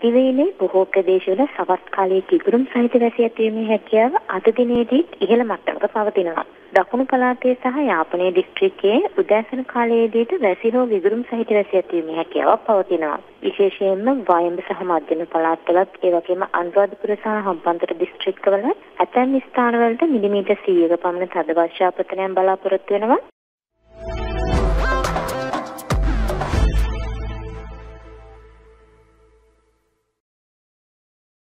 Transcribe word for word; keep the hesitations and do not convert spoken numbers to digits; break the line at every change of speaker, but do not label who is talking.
දිවයිනේ බොහෝ ප්‍රදේශවල සවස් කාලයේ කිගුරුම් සහිත වැසි ඇතිවීමේ හැකියාව අද දිනේදී ඉහළ මට්ටමක පවතිනවා. දකුණු පළාතේ සහ යාපනයේ දිස්ත්‍රික්කයේ උදෑසන කාලයේදීට වැසි හෝ විගුරුම් සහිත වැසි ඇතිවීමේ හැකියාවක් පවතිනවා. විශේෂයෙන්ම වයඹ සහ මධ්‍යම පළාත්වලත් ඒ වගේම අනුරාධපුර සහ හම්බන්තොට දිස්ත්‍රික්කවල ඇතැම් ස්ථානවලට මිලිමීටර් සීයක පමණ තද වර්ෂාපතනයන් බලාපොරොත්තු වෙනවා.